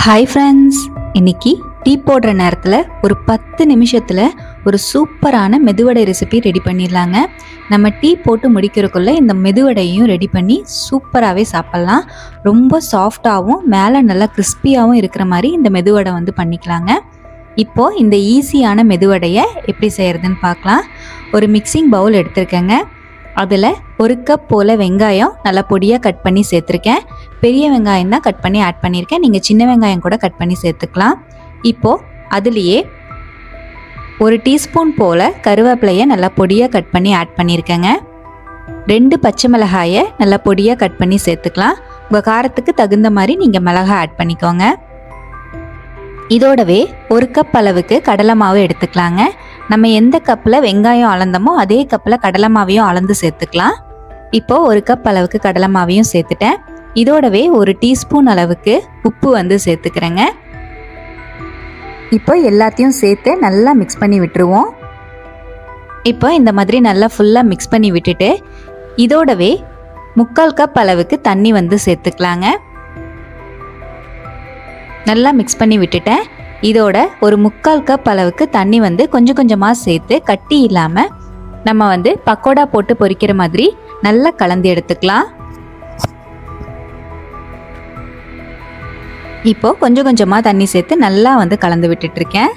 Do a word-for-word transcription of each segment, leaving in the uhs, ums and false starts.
Hi friends, இன்னைக்கு tea போடுற நேரத்தில் ஒரு பத்து நிமிஷத்தில் ஒரு சூப்பரான மெதுவடை ரெசிபி ரெடி பண்ணிடலாங்க. நம்ம டீ போட்டு முடிக்கிறதுக்குள்ளே இந்த மெதுவடையும் ரெடி பண்ணி சூப்பராகவே சாப்பிட்லாம். ரொம்ப சாஃப்டாகவும் மேலே நல்லா கிறிஸ்பியாகவும் இருக்கிற மாதிரி இந்த மெதுவடை வந்து பண்ணிக்கலாங்க. இப்போது இந்த ஈஸியான மெதுவடையை எப்படி செய்கிறதுன்னு பார்க்கலாம். ஒரு மிக்சிங் பவுல் எடுத்துருக்கேங்க. அதில் ஒரு கப் போல் வெங்காயம் நல்லா பொடியாக கட் பண்ணி சேர்த்துருக்கேன். பெரிய வெங்காயம் தான் கட் பண்ணி ஆட் பண்ணியிருக்கேன். நீங்கள் சின்ன வெங்காயம் கூட கட் பண்ணி சேர்த்துக்கலாம். இப்போது அதுலேயே ஒரு டீஸ்பூன் போல் கருவேப்பிலையை நல்லா பொடியாக கட் பண்ணி ஆட் பண்ணியிருக்கேங்க. ரெண்டு பச்சை மிளகாயை நல்லா பொடியாக கட் பண்ணி சேர்த்துக்கலாம். உங்கள் காரத்துக்கு தகுந்த மாதிரி நீங்கள் மிளகாய் ஆட் பண்ணிக்கோங்க. இதோடவே ஒரு கப் அளவுக்கு கடலை மாவு எடுத்துக்கலாங்க. நம்ம எந்த கப்பில் வெங்காயம் அளந்தோமோ அதே கப்பில் கடலை மாவையும் அளந்து சேர்த்துக்கலாம். இப்போது ஒரு கப் அளவுக்கு கடலை மாவையும் சேர்த்துட்டேன். இதோடவே ஒரு டீஸ்பூன் அளவுக்கு உப்பு வந்து சேர்த்துக்கிறேங்க. இப்போ எல்லாத்தையும் சேர்த்து நல்லா மிக்ஸ் பண்ணி விட்டுருவோம். இப்போ இந்த மாதிரி நல்லா ஃபுல்லாக மிக்ஸ் பண்ணி விட்டுட்டு இதோடவே முக்கால் கப் அளவுக்கு தண்ணி வந்து சேர்த்துக்கலாங்க. நல்லா மிக்ஸ் பண்ணி விட்டுட்டேன். இதோட ஒரு முக்கால் கப் அளவுக்கு தண்ணி வந்து கொஞ்சம் கொஞ்சமாக சேர்த்து கட்டி இல்லாமல் நம்ம வந்து பக்கோடா போட்டு பொரிக்கிற மாதிரி நல்லா கலந்து எடுத்துக்கலாம். இப்போ கொஞ்சம் கொஞ்சமாக தண்ணி சேர்த்து நல்லா வந்து கலந்து விட்டுட்ருக்கேன்.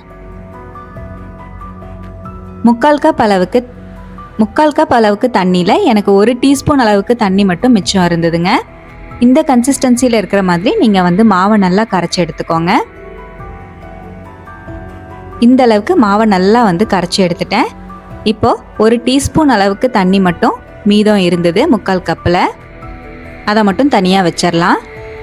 முக்கால் கப் அளவுக்கு முக்கால் கப் அளவுக்கு தண்ணியில் எனக்கு ஒரு டீஸ்பூன் அளவுக்கு தண்ணி மட்டும் மிச்சம் இருந்ததுங்க. இந்த கன்சிஸ்டன்சியில் இருக்கிற மாதிரி நீங்கள் வந்து மாவை நல்லா கரைச்சி எடுத்துக்கோங்க. இந்த அளவுக்கு மாவை நல்லா வந்து கரைச்சி எடுத்துட்டேன். இப்போது ஒரு டீஸ்பூன் அளவுக்கு தண்ணி மட்டும் மீதம் இருந்தது முக்கால் கப்பில். அதை மட்டும் தனியாக வச்சிடலாம்.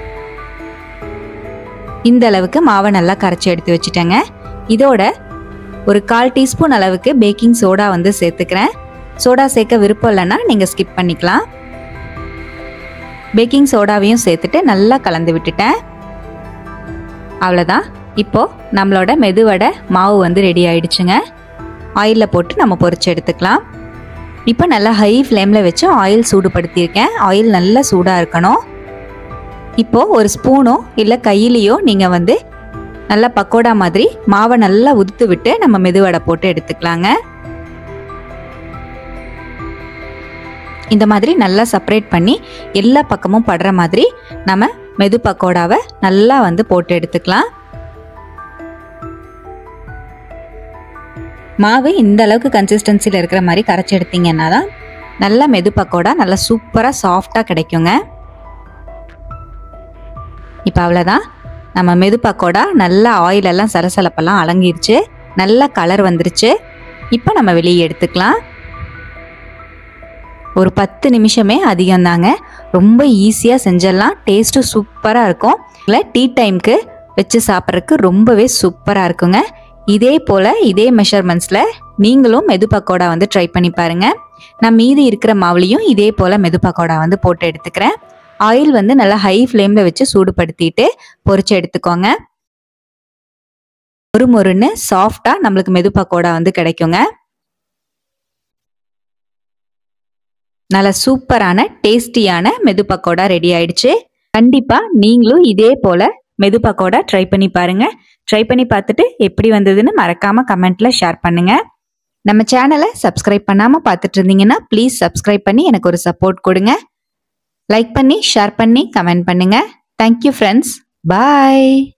இந்த அளவுக்கு மாவை நல்லா கரைச்சி எடுத்து வச்சுட்டேங்க. இதோட ஒரு கால் டீஸ்பூன் அளவுக்கு பேக்கிங் சோடா வந்து சேர்த்துக்கிறேன். சோடா சேர்க்க விருப்பம் இல்லைன்னா நீங்கள் ஸ்கிப் பண்ணிக்கலாம். பேக்கிங் சோடாவையும் சேர்த்துட்டு நல்லா கலந்து விட்டுட்டேன். அவ்வளோதான். இப்போது நம்மளோட மெதுவடை மாவு வந்து ரெடி ஆயிடுச்சுங்க. ஆயிலில் போட்டு நம்ம பொரிச்சு எடுத்துக்கலாம். இப்போ நல்லா ஹை ஃப்ளேமில் வச்சு ஆயில் சூடுபடுத்தியிருக்கேன். ஆயில் நல்லா சூடாக இருக்கணும். இப்போது ஒரு ஸ்பூனோ இல்லை கையிலையோ நீங்கள் வந்து நல்லா பக்கோடா மாதிரி மாவை நல்லா உதுத்து விட்டு நம்ம மெதுவடை போட்டு எடுத்துக்கலாங்க. இந்த மாதிரி நல்லா செப்பரேட் பண்ணி எல்லா பக்கமும் படுற மாதிரி நம்ம மெது பக்கோடாவை நல்லா வந்து போட்டு எடுத்துக்கலாம். மாவு இந்த அளவுக்கு கன்சிஸ்டன்சியில் இருக்கிற மாதிரி கரைச்சி எடுத்தீங்கன்னா தான் நல்லா மெது பக்கோடா நல்லா சூப்பராக சாஃப்டாக கிடைக்குங்க. இப்போ அவ்வளோதான். நம்ம மெது பக்கோடா நல்லா ஆயிலெல்லாம் சலசலப்பெல்லாம் அலங்கிருச்சு. நல்லா கலர் வந்துருச்சு. இப்போ நம்ம வெளியே எடுத்துக்கலாம். ஒரு பத்து நிமிஷமே அதிகம்தாங்க. ரொம்ப ஈஸியாக செஞ்சிடலாம். டேஸ்ட்டும் சூப்பராக இருக்கும். இல்லை டீ டைமுக்கு வச்சு சாப்பிட்றதுக்கு ரொம்பவே சூப்பராக இருக்குங்க. இதே போல் இதே மெஷர்மெண்ட்ஸில் நீங்களும் மெது பக்கோடா வந்து ட்ரை பண்ணி பாருங்கள். நான் மீதி இருக்கிற மாவுலையும் இதே போல் மெது பக்கோடா வந்து போட்டு எடுத்துக்கிறேன். ஆயில் வந்து நல்லா ஹை ஃப்ளேமில் வச்சு சூடுபடுத்திட்டு பொரிச்சு எடுத்துக்கோங்க. ஒரு மொறுன்னு சாஃப்டாக நம்மளுக்கு மெது பக்கோடா வந்து கிடைக்குங்க. நல்ல சூப்பரான டேஸ்டியான மெது பக்கோடா ரெடி ஆயிடுச்சு. கண்டிப்பாக நீங்களும் இதே போல் மெது பக்கோடா ட்ரை பண்ணி பாருங்கள். ட்ரை பண்ணி பார்த்துட்டு எப்படி வந்ததுன்னு மறக்காமல் கமெண்ட்டில் ஷேர் பண்ணுங்கள். நம்ம சேனலை சப்ஸ்கிரைப் பண்ணாமல் பார்த்துட்டு இருந்தீங்கன்னா ப்ளீஸ் சப்ஸ்கிரைப் பண்ணி எனக்கு ஒரு சப்போர்ட் கொடுங்க. லைக் பண்ணி ஷேர் பண்ணி கமெண்ட் பண்ணுங்கள். Thank you friends. பாய்.